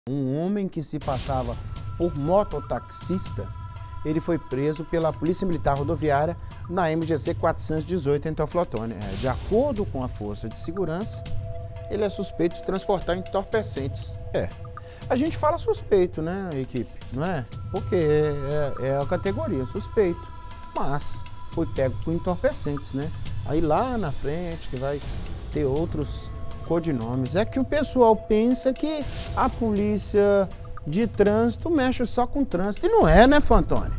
Um homem que se passava por mototaxista, ele foi preso pela Polícia Militar Rodoviária na MGC 418 em Teoflotone. De acordo com a Força de Segurança, ele é suspeito de transportar entorpecentes. A gente fala suspeito, né, equipe? Não é? Porque é a categoria, suspeito. Mas foi pego com entorpecentes, né? Aí lá na frente que vai ter outros codinomes. É que o pessoal pensa que a polícia de trânsito mexe só com trânsito. E não é, né, Fantoni?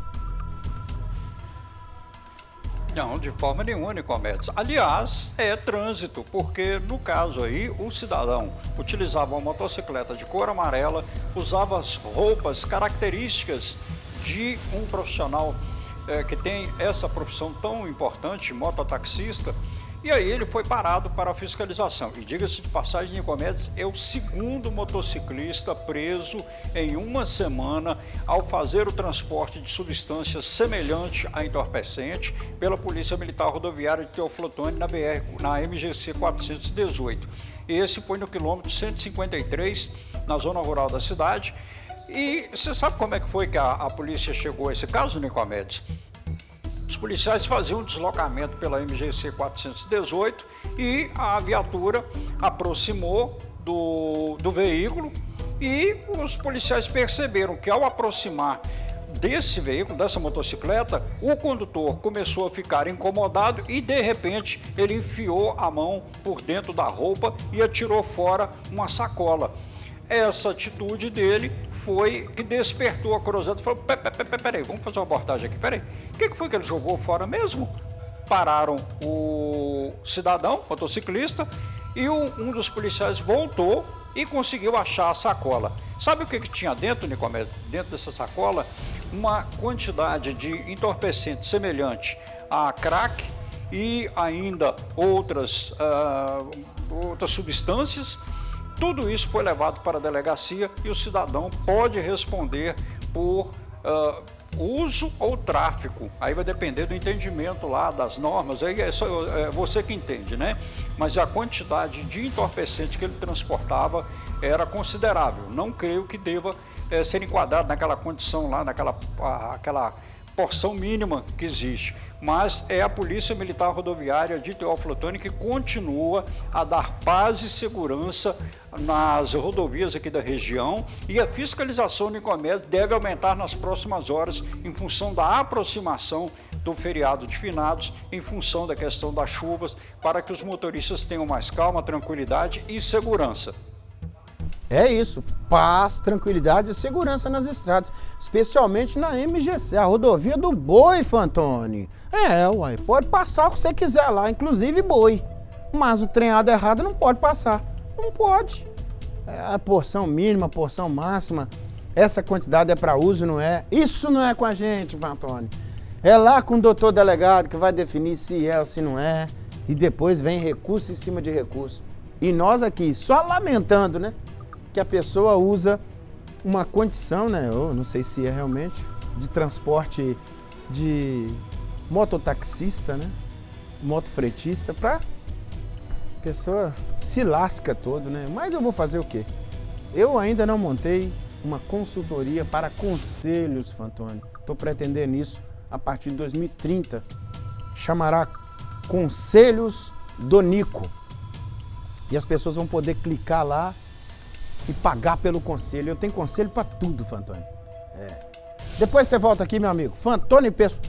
Não, de forma nenhuma, Nicomedes. Aliás, é trânsito, porque no caso aí, o cidadão utilizava uma motocicleta de cor amarela, usava as roupas características de um profissional que tem essa profissão tão importante, mototaxista, e aí ele foi parado para a fiscalização. E diga-se de passagem, Nicomedes é o segundo motociclista preso em uma semana ao fazer o transporte de substâncias semelhante a entorpecente pela Polícia Militar Rodoviária de Teoflotone na MGC 418. Esse foi no quilômetro 153, na zona rural da cidade. E você sabe como é que foi que a polícia chegou a esse caso, Nicomedes? Os policiais faziam um deslocamento pela MGC 418 e a viatura aproximou do veículo e os policiais perceberam que ao aproximar desse veículo, dessa motocicleta, o condutor começou a ficar incomodado e de repente ele enfiou a mão por dentro da roupa e atirou fora uma sacola. Essa atitude dele foi que despertou a curiosidade e falou: peraí, vamos fazer uma abordagem aqui, peraí. O que foi que ele jogou fora mesmo? Pararam o cidadão, motociclista, e um dos policiais voltou e conseguiu achar a sacola. Sabe o que tinha dentro, Nicomedes? Dentro dessa sacola, uma quantidade de entorpecente semelhante a crack e ainda outras substâncias. Tudo isso foi levado para a delegacia e o cidadão pode responder por uso ou tráfico. Aí vai depender do entendimento lá das normas, aí é você que entende, né? Mas a quantidade de entorpecente que ele transportava era considerável. Não creio que deva ser enquadrado naquela condição lá, aquela porção mínima que existe, mas é a Polícia Militar Rodoviária de Teoflotone que continua a dar paz e segurança nas rodovias aqui da região, e a fiscalização, Nicomedes, deve aumentar nas próximas horas em função da aproximação do feriado de finados, em função da questão das chuvas, para que os motoristas tenham mais calma, tranquilidade e segurança. É isso, paz, tranquilidade e segurança nas estradas, especialmente na MGC, a rodovia do boi, Fantoni. Uai, pode passar o que você quiser lá, inclusive boi, mas o trenhado errado não pode passar, não pode. A porção mínima, a porção máxima, essa quantidade é para uso, não é? Isso não é com a gente, Fantoni. É lá com o doutor delegado que vai definir se é ou se não é, e depois vem recurso em cima de recurso. E nós aqui só lamentando, né? Que a pessoa usa uma condição, né, eu não sei se é realmente, de transporte de mototaxista, né, motofretista, para a pessoa se lasca todo, né, mas eu vou fazer o quê? Eu ainda não montei uma consultoria para conselhos, Fantoni, estou pretendendo isso a partir de 2030, chamará Conselhos do Nico, e as pessoas vão poder clicar lá e pagar pelo conselho. Eu tenho conselho para tudo, Fantoni. Depois você volta aqui, meu amigo. Fantoni Pessoa.